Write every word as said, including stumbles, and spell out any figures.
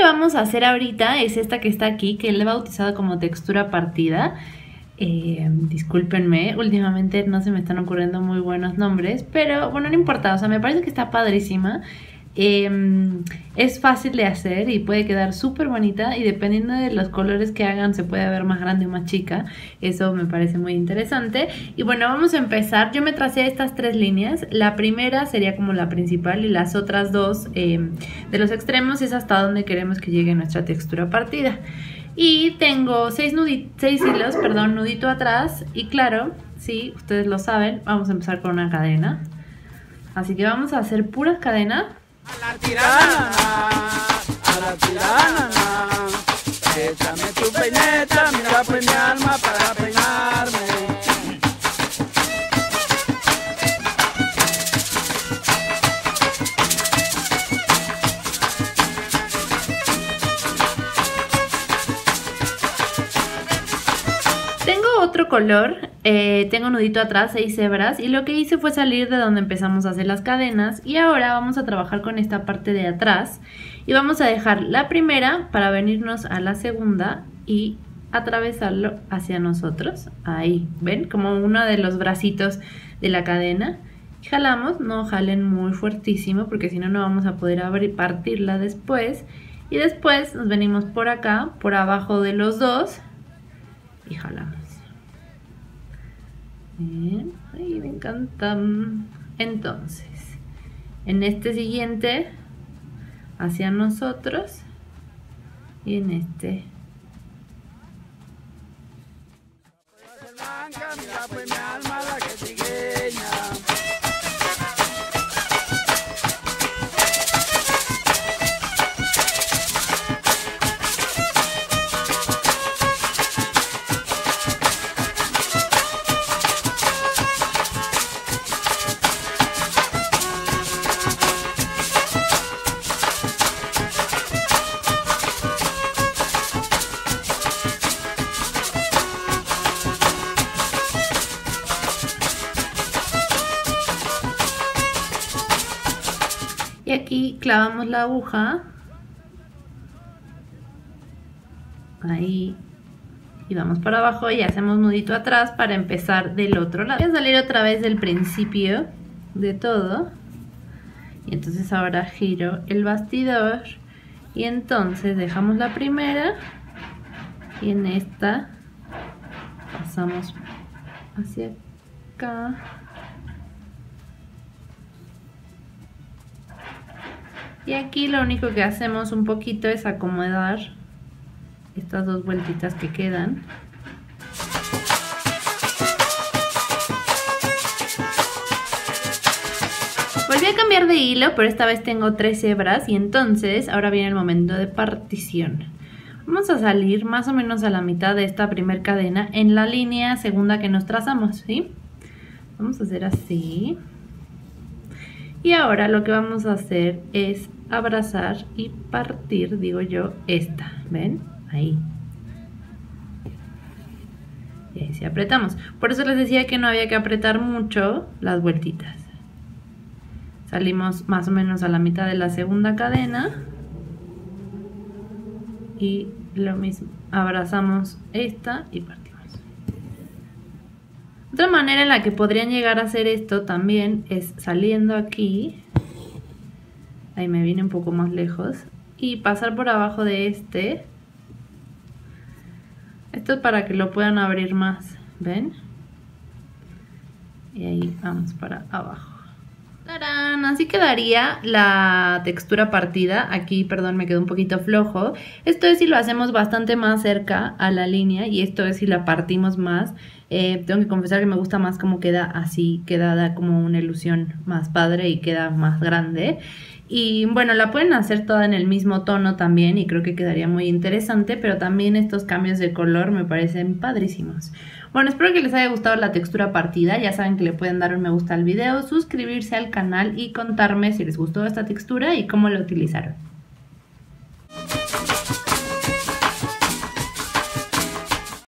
vamos a hacer ahorita es esta que está aquí, que le he bautizado como textura partida. Eh, discúlpenme, últimamente no se me están ocurriendo muy buenos nombres, pero bueno, no importa, o sea, me parece que está padrísima. Eh, es fácil de hacer y puede quedar súper bonita, y dependiendo de los colores que hagan se puede ver más grande o más chica. Eso me parece muy interesante. Y bueno, vamos a empezar. Yo me tracé estas tres líneas. La primera sería como la principal y las otras dos eh, de los extremos es hasta donde queremos que llegue nuestra textura partida. Y tengo seis, seis hilos, perdón, nudito atrás. Y claro, sí, ustedes lo saben, vamos a empezar con una cadena. Así que vamos a hacer puras cadenas. A la tirana, a la tirana, échame tu peineta, mira pues mi alma para peinarme. Tengo otro color, eh, tengo nudito atrás, seis hebras, y lo que hice fue salir de donde empezamos a hacer las cadenas, y ahora vamos a trabajar con esta parte de atrás y vamos a dejar la primera para venirnos a la segunda y atravesarlo hacia nosotros. Ahí, ¿ven? Como uno de los bracitos de la cadena. Y jalamos, no jalen muy fuertísimo porque si no, no vamos a poder abrir, partirla después. Y después nos venimos por acá, por abajo de los dos, y jalamos. Bien, ay, me encanta. Entonces, en este siguiente hacia nosotros y en este. Y aquí clavamos la aguja, ahí, y vamos para abajo y hacemos nudito atrás para empezar del otro lado. Voy a salir otra vez del principio de todo, y entonces ahora giro el bastidor, y entonces dejamos la primera, y en esta pasamos hacia acá. Y aquí lo único que hacemos un poquito es acomodar estas dos vueltitas que quedan. Volví a cambiar de hilo, pero esta vez tengo tres hebras y entonces ahora viene el momento de partición. Vamos a salir más o menos a la mitad de esta primer cadena en la línea segunda que nos trazamos, ¿sí? Vamos a hacer así. Y ahora lo que vamos a hacer es abrazar y partir, digo yo, esta, ¿ven? Ahí. Y ahí sí apretamos. Por eso les decía que no había que apretar mucho las vueltitas. Salimos más o menos a la mitad de la segunda cadena. Y lo mismo, abrazamos esta y partimos. Otra manera en la que podrían llegar a hacer esto también es saliendo aquí, ahí me vine un poco más lejos, y pasar por abajo de este. Esto es para que lo puedan abrir más, ¿ven? Y ahí vamos para abajo. ¡Tarán! Así quedaría la textura partida. Aquí, perdón, me quedó un poquito flojo. Esto es si lo hacemos bastante más cerca a la línea, y esto es si la partimos más. Eh, tengo que confesar que me gusta más cómo queda así, queda da como una ilusión más padre y queda más grande. Y bueno, la pueden hacer toda en el mismo tono también y creo que quedaría muy interesante, pero también estos cambios de color me parecen padrísimos. Bueno, espero que les haya gustado la textura partida. Ya saben que le pueden dar un me gusta al video, suscribirse al canal y contarme si les gustó esta textura y cómo la utilizaron.